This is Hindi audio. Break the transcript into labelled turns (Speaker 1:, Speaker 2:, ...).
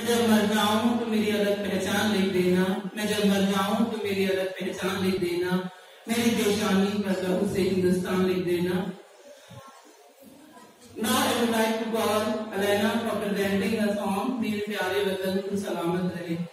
Speaker 1: जब मर जाऊं तो मेरी अलग पहचान लिख देना, मैं जब मर जाऊं तो मेरी अलग पहचान लिख देना, मेरी पेशानी पर लहू से हिंदुस्तान लिख देना। Now I would like to call Elena for presenting a song, मेरे प्यारे वतन तू सलामत रहे।